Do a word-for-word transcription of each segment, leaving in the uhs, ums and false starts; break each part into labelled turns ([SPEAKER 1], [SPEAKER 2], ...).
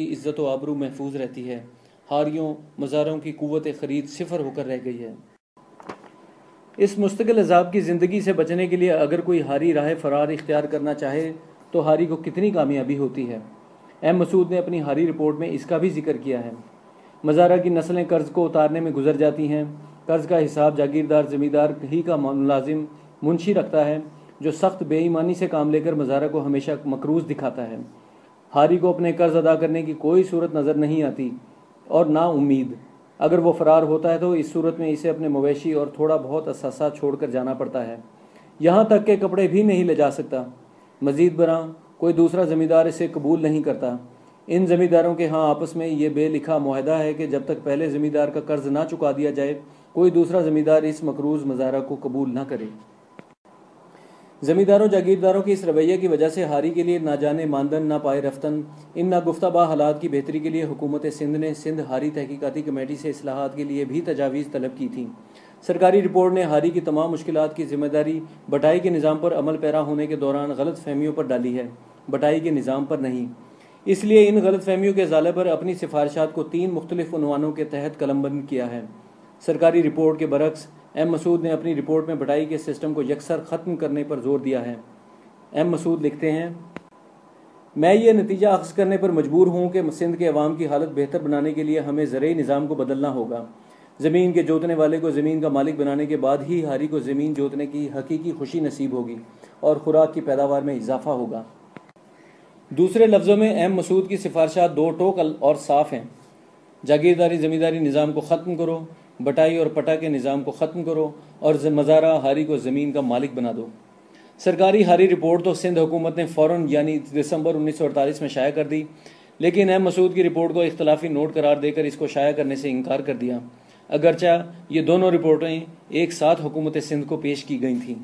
[SPEAKER 1] کی عزت و آبرو محفوظ رہتی ہے، ہاریوں مزاروں کی قوت خرید صفر ہو کر رہ گئی ہے۔ اس مستقل عذاب کی زندگی سے بچنے کے لیے اگر کوئی ہاری راہ فرار اختیار کرنا چاہے تو ہاری کو کتنی کامیابی ہوتی ہے۔ ایم مسعود نے اپنی ہاری رپورٹ میں اس کا بھی ذکر کیا ہے۔ مزارہ کی نسلیں قرض کو اتارنے میں گزر جاتی ہیں۔ قرض کا حساب جاگیردار زمیندار ہی کا ملازم منشی رکھتا ہے، جو سخت بے ایمانی سے کام لے کر مزارہ کو ہمیشہ مقروض دکھاتا ہے۔ ہاری کو اپنے قرض ادا کرنے کی کوئی صورت نظر نہیں آتی اور نہ امید۔ اگر وہ فرار ہوتا ہے تو اس صورت میں اسے اپنے مویشی اور تھوڑا بہت اثاثہ چھوڑ کر جانا پڑتا ہے، یہاں تک کہ کپڑے بھی نہیں لے جا سکتا۔ مزید برآں کوئی دوسرا زمیندار اسے قبول نہیں کرتا۔ ان زمینداروں کے ہاں آپس میں یہ بے لکھا معاہدہ ہے کہ جب تک پہلے زمیندار کا قرض نہ چکا دیا جائے کوئی دوسرا زمیندار اس مقروض مزارہ کو قبول نہ کرے۔ زمینداروں جاگیرداروں کے اس رویے کی وجہ سے ہاری کے لیے نہ جانے ماندن نہ پائے رفتن، ان ناگفتہ با حالات کی بہتری کے لیے حکومت سندھ نے سندھ ہاری تحقیقاتی کمیٹی سے اصلاحات کے لیے بھی تجاویز طلب کی تھیں۔ سرکاری رپورٹ نے ہاری کی تمام مشکلات کی ذمہ داری بٹائی کے نظام پر عمل پیرا ہونے کے دوران غلط فہمیوں پر ڈالی ہے، بٹائی کے نظام پر نہیں۔ اس لیے ان غلط فہمیوں کے ازالے پر اپنی سفارشات کو تین مختلف عنوانوں کے تحت قلم بند کیا ہے۔ سرکاری رپورٹ کے برعکس ایم مسعود نے اپنی رپورٹ میں بٹائی کے سسٹم کو یکسر ختم کرنے پر زور دیا ہے۔ ایم مسعود لکھتے ہیں، میں یہ نتیجہ اخذ کرنے پر مجبور ہوں کہ سندھ کے عوام کی حالت بہتر بنانے کے لیے ہمیں زرعی نظام کو بدلنا ہوگا۔ زمین کے جوتنے والے کو زمین کا مالک بنانے کے بعد ہی ہاری کو زمین جوتنے کی حقیقی خوشی نصیب ہوگی اور خوراک کی پیداوار میں اضافہ ہوگا۔ دوسرے لفظوں میں ایم مسعود کی سفارشات دو ٹوک اور صاف ہیں۔ جاگیرداری زمینداری نظام کو ختم کرو، بٹائی اور پٹا کے نظام کو ختم کرو اور مزارہ ہاری کو زمین کا مالک بنا دو۔ سرکاری ہاری رپورٹ تو سندھ حکومت نے فوراً یعنی دسمبر انیس سو اڑتالیس میں شائع کر دی، لیکن ایم مسعود کی رپورٹ کو اختلافی نوٹ قرار دے کر اس کو شائع کرنے سے انکار کر دیا، اگرچہ یہ دونوں رپورٹیں ایک ساتھ حکومت سندھ کو پیش کی گئی تھیں۔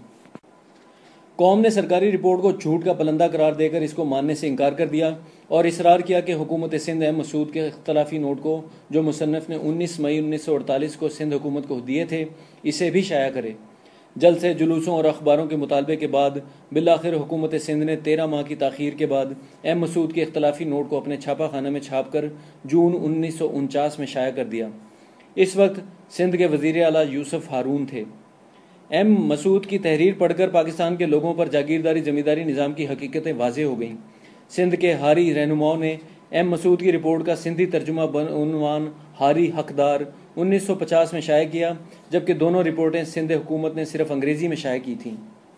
[SPEAKER 1] قوم نے سرکاری رپورٹ کو جھوٹ کا پلندہ قرار دے کر اس کو ماننے سے انکار کر دیا اور اصرار کیا کہ حکومت سندھ ایم مسعود کے اختلافی نوٹ کو جو مصنف نے انیس مئی انیس سو اڑتالیس کو سندھ حکومت کو دیے تھے اسے بھی شائع کرے۔ جلد سے جلوسوں اور اخباروں کے مطالبے کے بعد بالآخر حکومت سندھ نے تیرہ ماہ کی تاخیر کے بعد ایم مسعود کے اختلافی نوٹ کو اپنے چھاپہ خانہ میں چھاپ کر جون انیس سو انچاس میں شائع کر دیا۔ اس وقت سندھ کے وزیر اعلیٰ یوسف ہارون تھے۔ ایم مسعود کی تحریر پڑھ کر پاکستان کے لوگوں پر جاگیرداری زمینداری نظام کی حقیقتیں واضح ہو گئیں۔ سندھ کے ہاری رہنماؤں نے ایم مسعود کی رپورٹ کا سندھی ترجمہ بعنوان ہاری حقدار انیس سو پچاس میں شائع کیا، جبکہ دونوں رپورٹیں سندھ حکومت نے صرف انگریزی میں شائع کی تھیں۔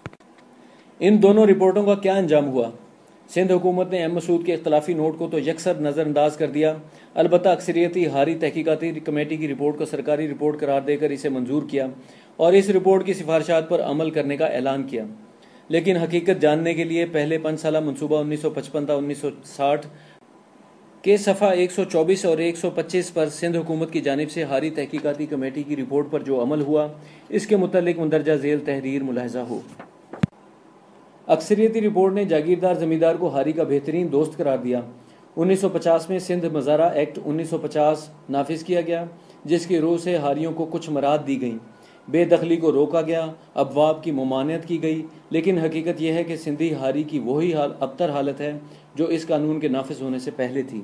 [SPEAKER 1] ان دونوں رپورٹوں کا کیا انجام ہوا؟ سندھ حکومت نے ایم مسعود کے اختلافی نوٹ کو تو یکسر نظر انداز کر دیا، البتہ اکثریتی ہاری تحقیقاتی کمیٹی کی رپورٹ کو سرکاری رپورٹ قرار دے کر اسے منظور کیا اور اس رپورٹ کی سفارشات پر عمل کرنے کا اعلان کیا۔ لیکن حقیقت جاننے کے لیے پہلے پانچ سالہ منصوبہ انیس سو پچپن تا انیس سو ساٹھ کے صفحہ ایک سو چوبیس اور ایک سو پچیس پر سندھ حکومت کی جانب سے ہاری تحقیقاتی کمیٹی کی رپورٹ پر جو عمل ہوا اس کے متعلق مندرجہ ذیل تحریر ملاحظہ ہو۔ اکثریتی رپورٹ نے جاگیردار زمیندار کو ہاری کا بہترین دوست قرار دیا۔ انیس سو پچاس میں سندھ مزارہ ایکٹ انیس سو پچاس نافذ کیا گیا، جس کی روح سے ہاریوں کو کچھ مراد دی گئیں۔ بے دخلی کو روکا گیا، ابواب کی ممانعت کی گئی، لیکن حقیقت یہ ہے کہ سندھی ہاری کی وہی حال ابتر حالت ہے جو اس قانون کے نافذ ہونے سے پہلے تھی۔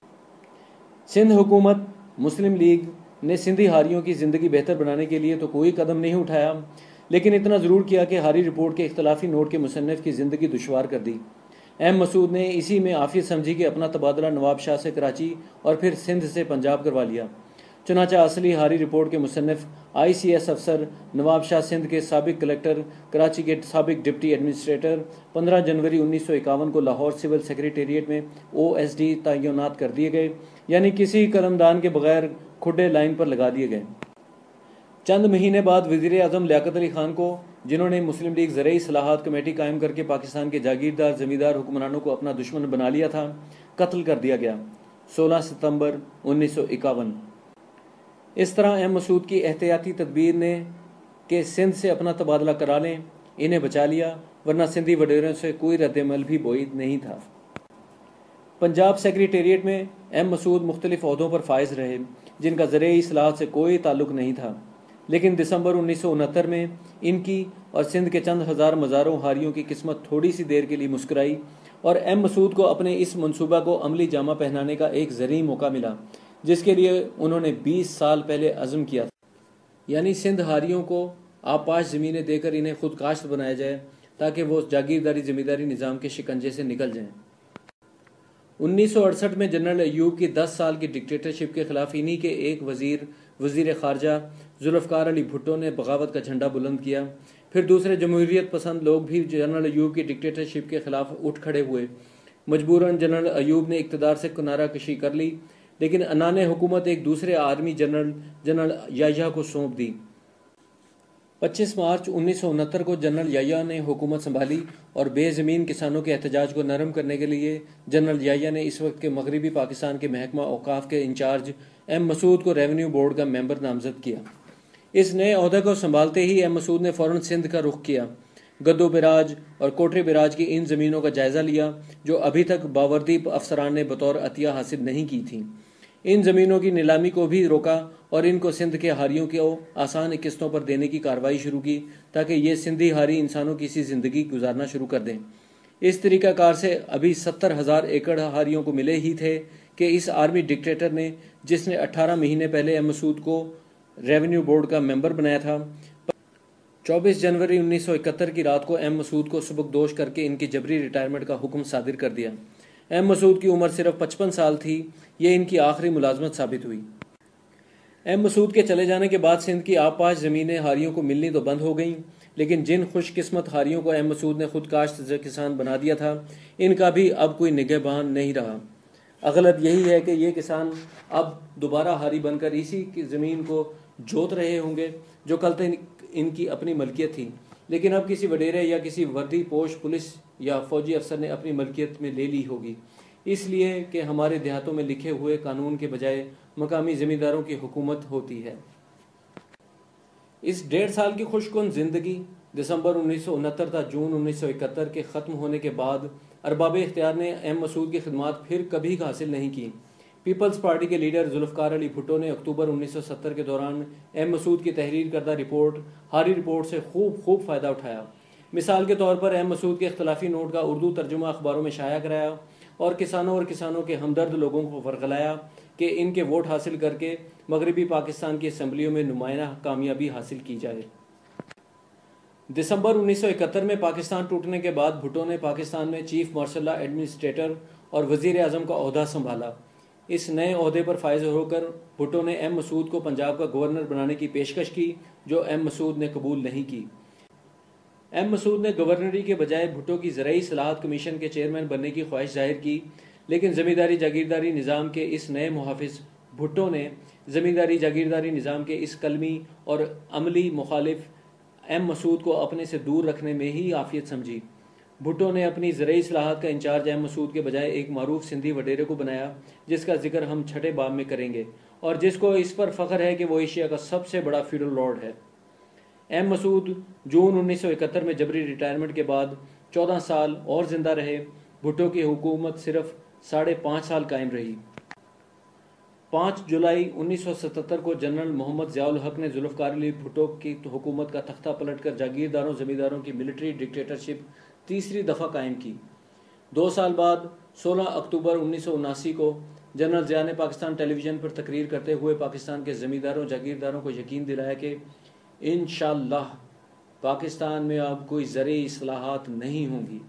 [SPEAKER 1] سندھ حکومت مسلم لیگ نے سندھی ہاریوں کی زندگی بہتر بنانے کے لیے تو کوئی قدم نہیں اٹھایا، لیکن اتنا ضرور کیا کہ ہاری رپورٹ کے اختلافی نوٹ کے مصنف کی زندگی دشوار کر دی۔ ایم مسعود نے اسی میں عافیت سمجھی کہ اپنا تبادلہ نواب شاہ سے کراچی اور پھر سندھ سے پنجاب کروا لیا۔ چنانچہ اصلی ہاری رپورٹ کے مصنف آئی سی ایس افسر نواب شاہ سندھ کے سابق کلکٹر، کراچی کے سابق ڈپٹی ایڈمنسٹریٹر پندرہ جنوری انیس سو اکاون کو لاہور سول سیکریٹریٹ میں او ایس ڈی تعینات کر دیے گئے، یعنی کسی قلمدان کے بغیر کھڈے لائن پر لگا دیے گئے۔ چند مہینے بعد وزیر اعظم لیاقت علی خان کو، جنہوں نے مسلم لیگ زرعی اصلاحات کمیٹی قائم کر کے پاکستان کے جاگیردار زمیندار حکمرانوں کو اپنا دشمن بنا لیا تھا، قتل کر دیا گیا سولہ ستمبر انیس سو اکاون۔ اس طرح ایم مسعود کی احتیاطی تدبیر نے کہ سندھ سے اپنا تبادلہ کرا لیں انہیں بچا لیا، ورنہ سندھی وڈیروں سے کوئی رد عمل بھی بعید نہیں تھا۔ پنجاب سیکریٹریٹ میں ایم مسعود مختلف عہدوں پر فائز رہے جن کا زرعی اصلاحات سے کوئی تعلق نہیں تھا، لیکن دسمبر انیس سو انہتر میں ان کی اور سندھ کے چند ہزار مزاروں ہاریوں کی قسمت تھوڑی سی دیر کے لیے مسکرائی اور ایم مسعود کو اپنے اس منصوبہ کو عملی جامہ پہنانے کا ایک زرعی موقع ملا جس کے لیے انہوں نے بیس سال پہلے عزم کیا تھا، یعنی سندھ ہاریوں کو آبپاش زمینیں دے کر انہیں خود کاشت بنایا جائے تاکہ وہ جاگیرداری زمینداری نظام کے شکنجے سے نکل جائیں۔ انیس سو اڑسٹھ میں جنرل ایوب کی دس سال کی ڈکٹیٹرشپ کے خلاف انہی کے ایک وزیر وزیر خارجہ ذوالفقار علی بھٹو نے بغاوت کا جھنڈا بلند کیا۔ پھر دوسرے جمہوریت پسند لوگ بھی جنرل ایوب کی ڈکٹیٹرشپ کے خلاف اٹھ کھڑے ہوئے۔ مجبوراً جنرل ایوب نے اقتدار سے کنارہ کشی کر لی، لیکن عنان حکومت ایک دوسرے آرمی جنرل جنرل یحییٰ کو سونپ دی۔ پچیس مارچ انیس سو انہتر کو جنرل یحییٰ نے حکومت سنبھالی اور بے زمین کسانوں کے احتجاج کو نرم کرنے کے لیے جنرل یحییٰ نے اس وقت کے مغربی پاکستان کے محکمہ اوقاف کے انچارج ایم مسعود کو ریونیو بورڈ کا ممبر نامزد کیا۔ اس نئے عہدے کو سنبھالتے ہی ایم مسعود نے فوراً سندھ کا رخ کیا، گدو براج اور کوٹری براج کی ان زمینوں کا جائزہ لیا جو ابھی تک باوردی افسران نے بطور عطیہ حاصل نہیں کی تھیں۔ ان زمینوں کی نیلامی کو بھی روکا اور ان کو سندھ کے ہاریوں کو آسان قسطوں پر دینے کی کارروائی شروع کی تاکہ یہ سندھی ہاری انسانوں کی سی زندگی گزارنا شروع کر دیں۔ اس طریقہ کار سے ابھی ستر ہزار ایکڑ ہاریوں کو ملے ہی تھے کہ اس آرمی ڈکٹیٹر نے، جس نے اٹھارہ مہینے پہلے ایم مسعود کو ریونیو بورڈ کا ممبر بنایا تھا، چوبیس جنوری انیس سو اکہتر کی رات کو ایم مسعود کو سبکدوش کر کے ان کی جبری ریٹائرمنٹ کا حکم صادر کر دیا۔ ایم مسعود کی عمر صرف پچپن سال تھی، یہ ان کی آخری ملازمت ثابت ہوئی۔ ایم مسعود کے چلے جانے کے بعد سندھ کی آب پاش زمینیں ہاریوں کو ملنی تو بند ہو گئیں، لیکن جن خوش قسمت ہاریوں کو ایم مسعود نے خود کاشت کسان بنا دیا تھا، ان کا بھی اب کوئی نگہبان نہیں رہا۔ اغلب یہی ہے کہ یہ کسان اب دوبارہ ہاری بن کر اسی کی زمین کو جوت رہے ہوں گے جو کل تک ان کی اپنی ملکیت تھی، لیکن اب کسی وڈیرے یا کسی وردی پوش پولیس یا فوجی افسر نے اپنی ملکیت میں لے لی ہوگی، اس لیے کہ ہمارے دیہاتوں میں لکھے ہوئے قانون کے بجائے مقامی زمینداروں کی حکومت ہوتی ہے۔ اس ڈیڑھ سال کی خوش کن زندگی دسمبر انیس سو انہتر تا جون انیس سو اکہتر کے ختم ہونے کے بعد ارباب اختیار نے ایم مسعود کی خدمات پھر کبھی حاصل نہیں کی۔ پیپلز پارٹی کے لیڈر ذوالفقار علی بھٹو نے اکتوبر انیس سو ستر کے دوران ایم مسعود کی تحریر کردہ رپورٹ ہاری رپورٹ سے خوب خوب فائدہ اٹھایا۔ مثال کے طور پر ایم مسعود کے اختلافی نوٹ کا اردو ترجمہ اخباروں میں شائع کرایا اور کسانوں اور کسانوں کے ہمدرد لوگوں کو ورغلایا کہ ان کے ووٹ حاصل کر کے مغربی پاکستان کی اسمبلیوں میں نمایاں کامیابی حاصل کی جائے۔ دسمبر انیس سو اکہتر میں پاکستان ٹوٹنے کے بعد بھٹو نے پاکستان میں چیف مارشل لا ایڈمنسٹریٹر اور وزیر اعظم کا عہدہ سنبھالا۔ اس نئے عہدے پر فائز ہو کر بھٹو نے ایم مسعود کو پنجاب کا گورنر بنانے کی پیشکش کی جو ایم مسعود نے قبول نہیں کی۔ ایم مسعود نے گورنری کے بجائے بھٹو کی زرعی اصلاحات کمیشن کے چیئرمین بننے کی خواہش ظاہر کی، لیکن زمینداری جاگیرداری نظام کے اس نئے محافظ بھٹو نے زمینداری جاگیرداری نظام کے اس کلمی اور عملی مخالف ایم مسعود کو اپنے سے دور رکھنے میں ہی عافیت سمجھی۔ بھٹو نے اپنی زرعی اصلاحات کا انچارج ایم مسعود کے بجائے ایک معروف سندھی وڈیرے کو بنایا جس کا ذکر ہم چھٹے باب میں کریں گے، اور جس کو اس پر فخر ہے کہ وہ ایشیا کا سب سے بڑا فیوڈل لارڈ ہے۔ ایم مسعود جون انیس سو اکہتر میں جبری ریٹائرمنٹ کے بعد چودہ سال اور زندہ رہے۔ بھٹو کی حکومت صرف ساڑھے پانچ سال قائم رہی۔ پانچ جولائی انیس سو ستتر کو جنرل محمد ضیاء الحق نے ذوالفقار علی بھٹو کی حکومت کا تختہ پلٹ کر جاگیرداروں زمینداروں کی ملٹری ڈکٹیٹرشپ تیسری دفعہ قائم کی۔ دو سال بعد سولہ اکتوبر انیس سو اناسی کو جنرل ضیاء نے پاکستان ٹیلی ویژن پر تقریر کرتے ہوئے پاکستان کے زمینداروں جاگیرداروں کو یقین دلایا کہ انشاءاللہ پاکستان میں اب کوئی زرعی اصلاحات نہیں ہوں گی۔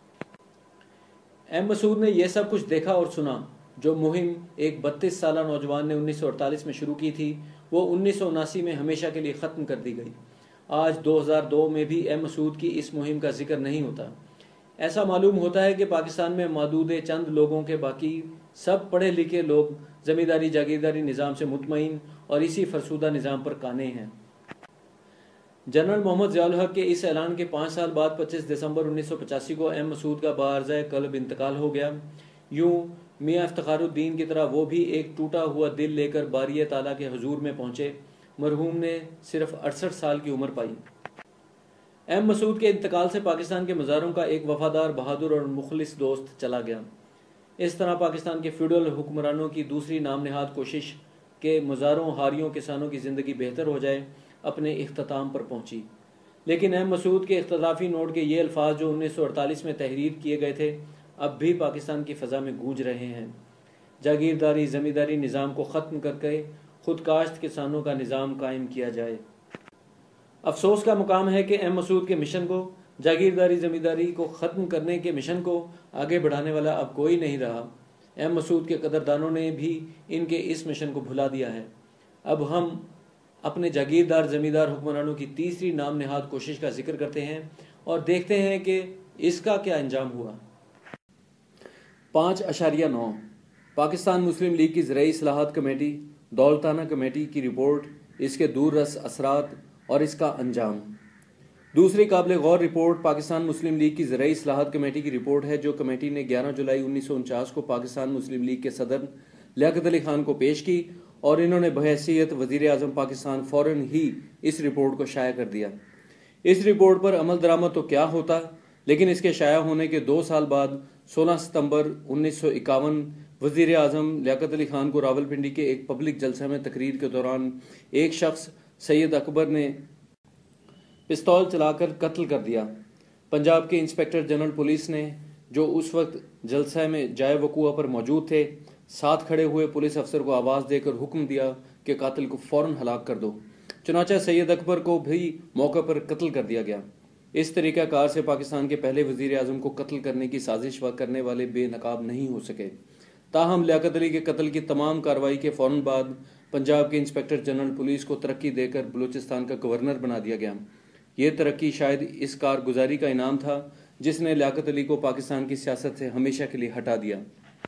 [SPEAKER 1] ایم مسعود نے یہ سب کچھ دیکھا اور سنا جو مہم ایک بتیس سالہ نوجوان نے انیس سو اڑتالیس میں شروع کی تھی، وہ انیس سو اناسی میں ہمیشہ کے لیے ختم کر دی گئی۔ آج دو ہزار دو میں بھی ایم مسعود کی اس مہم کا ذکر نہیں ہوتا۔ ایسا معلوم ہوتا ہے کہ پاکستان میں محدود چند لوگوں کے باقی سب پڑھے لکھے لوگ زمینداری جاگیرداری نظام سے مطمئن اور اسی فرسودہ نظام پر قانے ہیں۔ جنرل محمد ضیاء الحق کے اس اعلان کے پانچ سال بعد پچیس دسمبر انیس سو پچاسی کو ایم مسعود کا بارزۂ قلب انتقال ہو گیا۔ یوں میاں افتخار الدین کی طرح وہ بھی ایک ٹوٹا ہوا دل لے کر باری تعالیٰ کے حضور میں پہنچے۔ مرحوم نے صرف اڑسٹھ سال کی عمر پائی۔ ایم مسعود کے انتقال سے پاکستان کے مزاروں کا ایک وفادار، بہادر اور مخلص دوست چلا گیا۔ اس طرح پاکستان کے فیوڈل حکمرانوں کی دوسری نام نہاد کوشش کہ مزاروں، ہاریوں، کسانوں کی زندگی بہتر ہو جائے اپنے اختتام پر پہنچی۔ لیکن ایم مسعود کے اختلافی نوٹ کے یہ الفاظ جو انیس سو اڑتالیس میں تحریر کیے گئے تھے، اب بھی پاکستان کی فضا میں گونج رہے ہیں۔ جاگیرداری زمینداری نظام کو ختم کر کے خود کاشت کسانوں کا نظام قائم کیا جائے۔ افسوس کا مقام ہے کہ ایم مسعود کے مشن کو، جاگیرداری زمینداری کو ختم کرنے کے مشن کو آگے بڑھانے والا اب کوئی نہیں رہا۔ ایم مسعود کے قدردانوں نے بھی ان کے اس مشن کو بھلا دیا ہے۔ اب ہم اپنے جاگیردار زمیندار حکمرانوں کی تیسری نام نہاد کوشش کا ذکر کرتے ہیں اور دیکھتے ہیں کہ اس کا کیا انجام ہوا۔ پانچ اشاریہ نو پاکستان مسلم لیگ کی زرعی اصلاحات کمیٹی دولتانہ کمیٹی کی رپورٹ، اس کے دور رس اثرات اور اس کا انجام۔ دوسری قابل غور رپورٹ پاکستان مسلم لیگ کی زرعی اصلاحات کمیٹی کی رپورٹ ہے، جو کمیٹی نے گیارہ جولائی انیس سو انچاس کو پاکستان مسلم لیگ کے صدر لیاقت علی خان کو پیش کی اور انہوں نے بحیثیت وزیر اعظم پاکستان فوراً ہی اس رپورٹ کو شائع کر دیا۔ اس رپورٹ پر عمل درآمد تو کیا ہوتا، لیکن اس کے شائع ہونے کے دو سال بعد سولہ ستمبر انیس سو اکاون وزیر اعظم لیاقت علی خان کو راولپنڈی کے ایک پبلک جلسہ میں تقریر کے دوران ایک شخص سید اکبر نے پستول چلا کر قتل کر دیا۔ پنجاب کے انسپکٹر جنرل پولیس نے، جو اس وقت جلسہ میں جائے وقوع پر موجود تھے، ساتھ کھڑے ہوئے پولیس افسر کو آواز دے کر حکم دیا کہ قاتل کو فوراً ہلاک کر دو۔ چنانچہ سید اکبر کو بھی موقع پر قتل کر دیا گیا۔ اس طریقہ کار سے پاکستان کے پہلے وزیر اعظم کو قتل کرنے کی سازش کرنے والے بے نقاب نہیں ہو سکے۔ تاہم لیاقت علی کے قتل کی تمام کارروائی کے فوراً بعد پنجاب کے انسپکٹر جنرل پولیس کو ترقی دے کر بلوچستان کا گورنر بنا دیا گیا۔ یہ ترقی شاید اس کارگزاری کا انعام تھا جس نے لیاقت علی کو پاکستان کی سیاست سے ہمیشہ کے لیے ہٹا دیا۔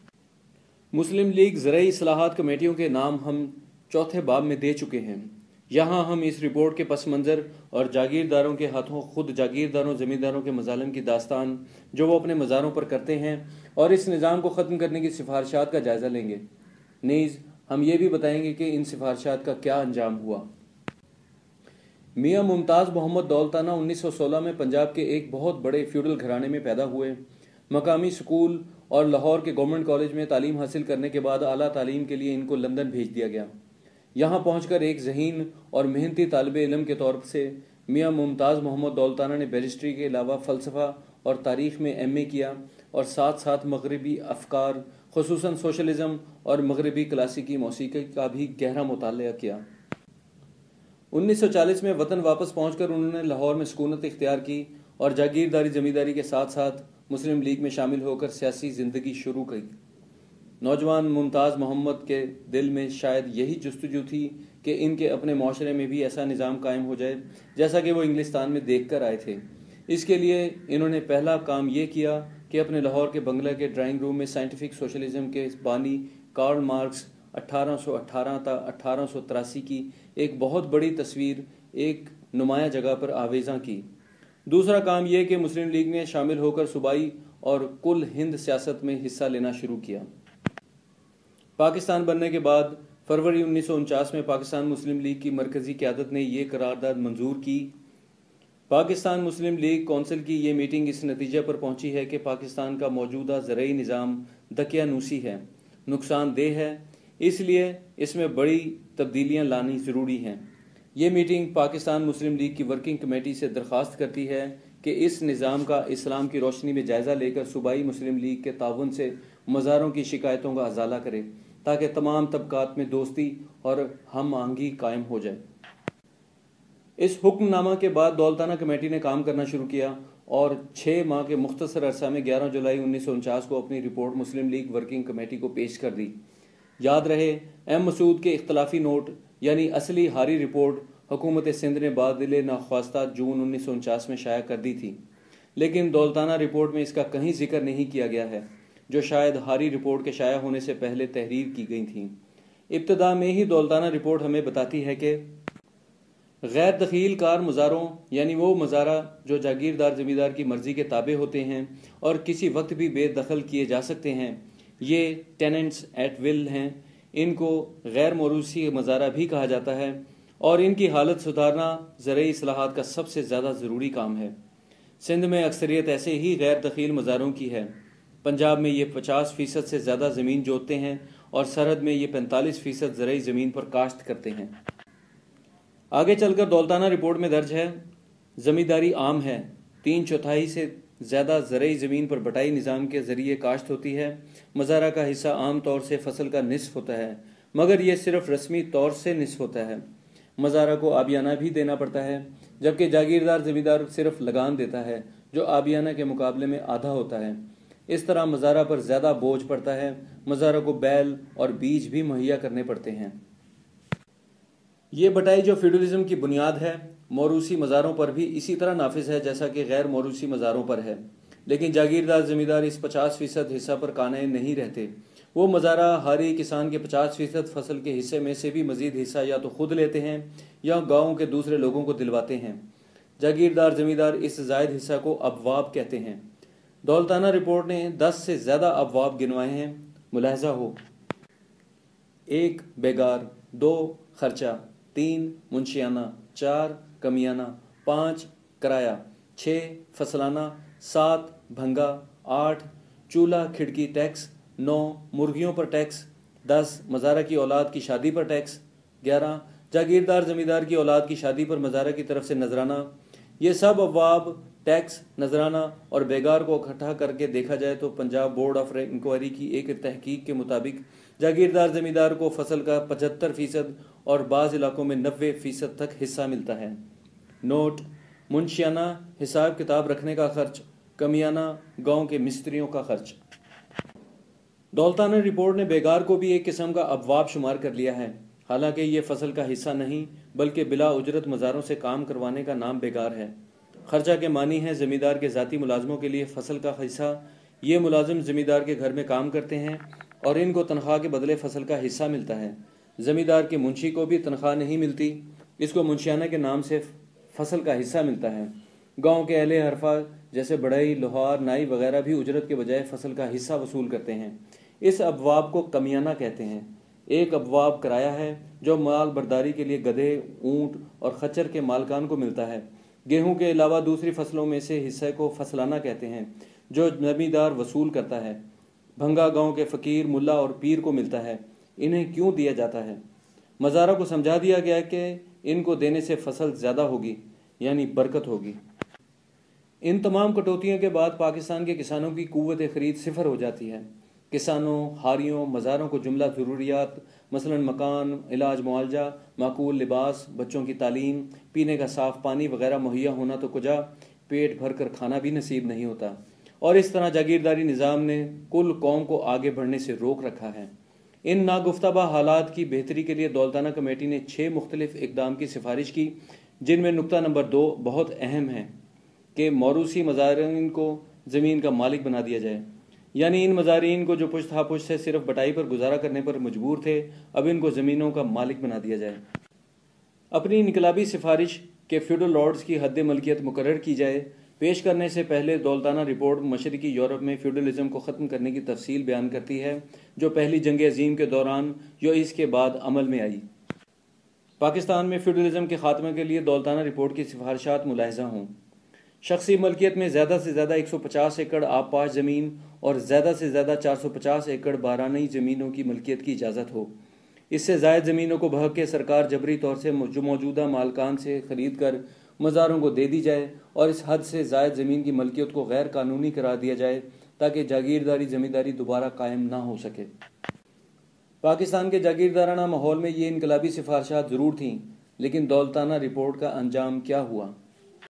[SPEAKER 1] مسلم لیگ زرعی اصلاحات کمیٹیوں کے نام ہم چوتھے باب میں دے چکے ہیں۔ یہاں ہم اس رپورٹ کے پس منظر اور جاگیرداروں کے ہاتھوں خود جاگیرداروں زمینداروں کے مظالم کی داستان جو وہ اپنے مزاروں پر کرتے ہیں اور اس نظام کو ختم کرنے کی سفارشات کا جائزہ لیں گے۔ نیز ہم یہ بھی بتائیں گے کہ ان سفارشات کا کیا انجام ہوا۔ میاں ممتاز محمد دولتانہ انیس سو سولہ میں پنجاب کے ایک بہت بڑے فیوڈل گھرانے میں پیدا ہوئے۔ مقامی سکول اور لاہور کے گورنمنٹ کالج میں تعلیم حاصل کرنے کے بعد اعلیٰ تعلیم کے لیے ان کو لندن بھیج دیا گیا۔ یہاں پہنچ کر ایک ذہین اور محنتی طالب علم کے طور سے میاں ممتاز محمد دولتانہ نے بیرسٹری کے علاوہ فلسفہ اور تاریخ میں ایم اے کیا اور ساتھ ساتھ مغربی افکار خصوصاً سوشلزم اور مغربی کلاسیکی موسیقی کا بھی گہرا مطالعہ کیا۔ انیس سو چالیس میں وطن واپس پہنچ کر انہوں نے لاہور میں سکونت اختیار کی اور جاگیرداری زمینداری کے ساتھ ساتھ مسلم لیگ میں شامل ہو کر سیاسی زندگی شروع کی۔ نوجوان ممتاز محمد کے دل میں شاید یہی جستجو تھی کہ ان کے اپنے معاشرے میں بھی ایسا نظام قائم ہو جائے جیسا کہ وہ انگلستان میں دیکھ کر آئے تھے۔ اس کے لیے انہوں نے پہلا کام یہ کیا کہ اپنے لاہور کے بنگلہ کے ڈرائنگ روم میں سائنٹیفک سوشلزم کے بانی کارل مارکس اٹھارہ سو اٹھارہ تا اٹھارہ سو تراسی کی ایک بہت بڑی تصویر ایک نمایاں جگہ پر آویزاں کی۔ دوسرا کام یہ کہ مسلم لیگ میں شامل ہو کر صوبائی اور کل ہند سیاست میں حصہ لینا شروع کیا۔ پاکستان بننے کے بعد فروری انیس سو انچاس میں پاکستان مسلم لیگ کی مرکزی قیادت نے یہ قرارداد منظور کی۔ پاکستان مسلم لیگ کونسل کی یہ میٹنگ اس نتیجے پر پہنچی ہے کہ پاکستان کا موجودہ زرعی نظام دقیانوسی ہے، نقصان دہ ہے، اس لیے اس میں بڑی تبدیلیاں لانی ضروری ہیں۔ یہ میٹنگ پاکستان مسلم لیگ کی ورکنگ کمیٹی سے درخواست کرتی ہے کہ اس نظام کا اسلام کی روشنی میں جائزہ لے کر صوبائی مسلم لیگ کے تعاون سے مزاروں کی شکایتوں کا ازالہ کرے تاکہ تمام طبقات میں دوستی اور ہم آہنگی قائم ہو جائے۔ اس حکم نامہ کے بعد دولتانہ کمیٹی نے کام کرنا شروع کیا اور چھ ماہ کے مختصر عرصہ میں گیارہ جولائی انیس سو انچاس کو اپنی report Muslim league working committee کو پیش کر دی۔ یاد رہے ایم مسعود کے اختلافی نوٹ یعنی اصلی ہاری رپورٹ حکومت سندھ نے بادل ناخواستہ جون انیس سو انچاس میں شائع کر دی تھی، لیکن دولتانہ رپورٹ میں اس کا کہیں ذکر نہیں کیا گیا ہے، جو شاید ہاری رپورٹ کے شائع ہونے سے پہلے تحریر کی گئی تھیں۔ ابتدا میں ہی دولتانہ رپورٹ ہمیں بتاتی ہے کہ غیر دخیل کار مزاروں یعنی وہ مزارہ جو جاگیردار زمیندار کی مرضی کے تابع ہوتے ہیں اور کسی وقت بھی بے دخل کیے جا سکتے ہیں، یہ ٹیننٹس ایٹ ول ہیں۔ ان کو غیر موروثی مزارہ بھی کہا جاتا ہے اور ان کی حالت سدھارنا زرعی اصلاحات کا سب سے زیادہ ضروری کام ہے۔ سندھ میں اکثریت ایسے ہی غیر دخیل مزاروں کی ہے۔ پنجاب میں یہ پچاس فیصد سے زیادہ زمین جوتتے ہیں اور سرحد میں یہ پینتالیس فیصد زرعی زمین پر کاشت کرتے ہیں۔ آگے چل کر دولتانہ رپورٹ میں درج ہے، زمینداری عام ہے، تین چوتھائی سے زیادہ زرعی زمین پر بٹائی نظام کے ذریعے کاشت ہوتی ہے۔ مزارہ کا حصہ عام طور سے فصل کا نصف ہوتا ہے، مگر یہ صرف رسمی طور سے نصف ہوتا ہے۔ مزارہ کو آبیانہ بھی دینا پڑتا ہے، جبکہ جاگیردار زمیندار صرف لگان دیتا ہے جو آبیانہ کے مقابلے میں آدھا ہوتا ہے۔ اس طرح مزارہ پر زیادہ بوجھ پڑتا ہے۔ مزارہ کو بیل اور بیج بھی مہیا کرنے پڑتے ہیں۔ یہ بٹائی جو فیوڈلزم کی بنیاد ہے، موروثی مزاروں پر بھی اسی طرح نافذ ہے جیسا کہ غیر موروثی مزاروں پر ہے، لیکن جاگیردار زمیندار اس پچاس فیصد حصہ پر قانع نہیں رہتے۔ وہ مزارہ ہاری کسان کے پچاس فیصد فصل کے حصے میں سے بھی مزید حصہ یا تو خود لیتے ہیں یا گاؤں کے دوسرے لوگوں کو دلواتے ہیں۔ جاگیردار زمیندار اس زائد حصہ کو ابواب کہتے ہیں۔ دولتانہ رپورٹ نے دس سے زیادہ ابواب گنوائے ہیں۔ ملاحظہ ہو: ایک بیگار، دو خرچہ، تین منشیانہ، چار کمیانہ، پانچ کرایہ، چھ فصلانہ، سات بھنگا، آٹھ چولہا کھڑکی ٹیکس، نو مرغیوں پر ٹیکس، دس مزارہ کی اولاد کی شادی پر ٹیکس، گیارہ جاگیردار زمیندار کی اولاد کی شادی پر مزارہ کی طرف سے نذرانہ۔ یہ سب ابواب، ٹیکس، نذرانہ اور بیگار کو اکٹھا کر کے دیکھا جائے تو پنجاب بورڈ آف انکوائری کی ایک تحقیق کے مطابق جاگیردار زمیندار کو فصل کا پچہتر فیصد اور بعض علاقوں میں نوے فیصد تک حصہ ملتا ہے۔ نوٹ: منشیانہ حساب کتاب رکھنے کا خرچ، کمیانہ گاؤں کے مستریوں کا خرچ۔ دولتانہ رپورٹ نے بیگار کو بھی ایک قسم کا ابواب شمار کر لیا ہے، حالانکہ یہ فصل کا حصہ نہیں بلکہ بلا اجرت مزاروں سے کام کروانے کا نام بیگار ہے۔ خرچہ کے معنی ہے زمیندار کے ذاتی ملازموں کے لیے فصل کا حصہ۔ یہ ملازم زمیندار کے گھر میں کام کرتے ہیں اور ان کو تنخواہ کے بدلے فصل کا حصہ ملتا ہے۔ زمیندار کے منشی کو بھی تنخواہ نہیں ملتی، اس کو منشیانہ کے نام سے فصل کا حصہ ملتا ہے۔ گاؤں کے اہل حرفہ جیسے بڑھئی، لوہار، نائی وغیرہ بھی اجرت کے بجائے فصل کا حصہ وصول کرتے ہیں۔ اس ابواب کو کمیانہ کہتے ہیں۔ ایک ابواب کرایہ ہے جو مال برداری کے لیے گدھے، اونٹ اور خچر کے مالکان کو ملتا ہے۔ گیہوں کے علاوہ دوسری فصلوں میں سے حصے کو فصلانہ کہتے ہیں جو زمیندار وصول کرتا ہے۔ بھنگا گاؤں کے فقیر، ملا اور پیر کو ملتا ہے۔ انہیں کیوں دیا جاتا ہے؟ مزارہ کو سمجھا دیا گیا کہ ان کو دینے سے فصل زیادہ ہوگی، یعنی برکت ہوگی۔ ان تمام کٹوتیوں کے بعد پاکستان کے کسانوں کی قوت خرید صفر ہو جاتی ہے۔ کسانوں، ہاریوں، مزاروں کو جملہ ضروریات مثلا مکان، علاج معالجہ، معقول لباس، بچوں کی تعلیم، پینے کا صاف پانی وغیرہ مہیا ہونا تو کجا، پیٹ بھر کر کھانا بھی نصیب نہیں ہوتا، اور اس طرح جاگیرداری نظام نے کل قوم کو آگے بڑھنے سے روک رکھا ہے۔ ان ناگفتہ حالات کی بہتری کے لیے دولتانہ کمیٹی نے چھ مختلف اقدام کی سفارش کی، جن میں نقطہ نمبر دو بہت اہم ہے کہ موروثی مزارعین کو زمین کا مالک بنا دیا جائے، یعنی ان مزارعین کو جو پشت ہا پشت سے صرف بٹائی پر گزارا کرنے پر مجبور تھے، اب ان کو زمینوں کا مالک بنا دیا جائے۔ اپنی انقلابی سفارش کہ فیوڈل لارڈز کی حد ملکیت مقرر کی جائے پیش کرنے سے پہلے دولتانہ رپورٹ مشرقی یورپ میں فیوڈلزم کو ختم کرنے کی تفصیل بیان کرتی ہے جو پہلی جنگ عظیم کے دوران یا اس کے بعد عمل میں آئی۔ پاکستان میں فیوڈلزم کے خاتمے کے لیے دولتانہ رپورٹ کی سفارشات ملاحظہ ہوں: شخصی ملکیت میں زیادہ سے زیادہ ایک سو پچاس ایکڑ آب پاش زمین اور زیادہ سے زیادہ چار سو پچاس ایکڑ بارانئی زمینوں کی ملکیت کی اجازت ہو۔ اس سے زائد زمینوں کو بحق کے سرکار جبری طور سے جو موجودہ مالکان سے خرید کر مزاروں کو دے دی جائے، اور اس حد سے زائد زمین کی ملکیت کو غیر قانونی قرار دیا جائے تاکہ جاگیرداری زمینداری دوبارہ قائم نہ ہو سکے۔ پاکستان کے جاگیردارانہ ماحول میں یہ انقلابی سفارشات ضرور تھیں، لیکن دولتانہ رپورٹ کا انجام کیا ہوا؟